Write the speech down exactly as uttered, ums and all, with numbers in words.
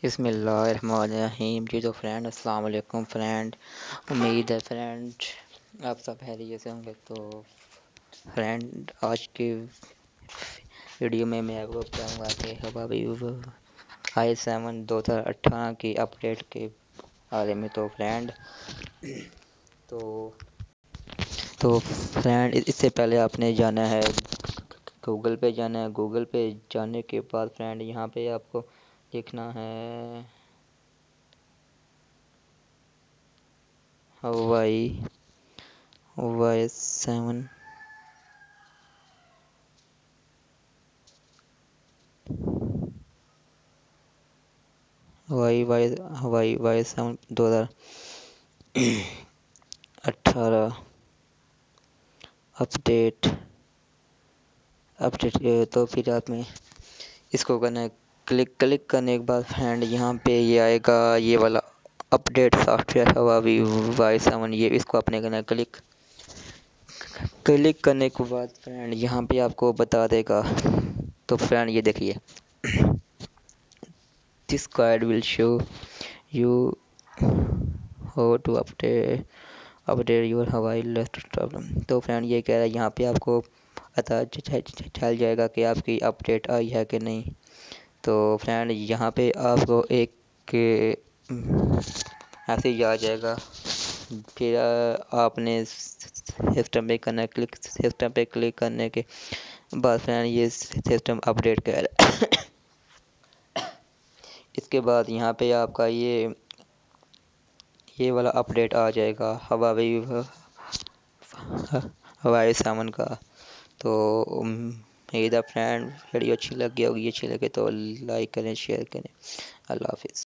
बिस्मिल्लाहिर्रहमानिर्रहीम। जी तो फ्रेंड, अस्सलाम वालेकुम फ्रेंड। उम्मीद है फ्रेंड आप सब खैरियत से होंगे। तो फ्रेंड, आज की वीडियो में मैं आपको बताऊंगा कि हुआवी आई सेवन दो हज़ार अठारह की अपडेट के बारे में। तो फ्रेंड तो तो फ्रेंड इससे पहले आपने जाना है गूगल पे जाना है। गूगल पे जाने के बाद फ्रेंड यहाँ पे आपको लिखना है Huawei Y seven Huawei Y Huawei Y seven दो हज़ार अठारह अपडेट अपडेट तो फिर आपने इसको करना है। क्लिक क्लिक करने के बाद फ्रेंड यहाँ पे ये आएगा, ये वाला update software Huawei Y seven. ये इसको आपने करना है क्लिक। क्लिक करने के बाद फ्रेंड यहाँ पे आपको बता देगा। तो फ्रेंड ये देखिए, this guide will show you how to update update your Huawei laptop. तो फ्रेंड ये कह रहा है यहाँ पे आपको पता चल जाएगा कि आपकी अपडेट आई है कि नहीं। तो फ्रेंड यहाँ पे आपको एक मैसेज आ जाएगा, फिर आपने सिस्टम पे करना है क्लिक। सिस्टम पे क्लिक करने के बाद फ्रेंड ये सिस्टम अपडेट कर इसके बाद यहाँ पे आपका ये ये वाला अपडेट आ जाएगा हवावी हवाई सामान का। तो उम्मीद है फ्रेंड वीडियो अच्छी लगी होगी। अच्छी लगे तो लाइक करें, शेयर करें। अल्लाह हाफिज़।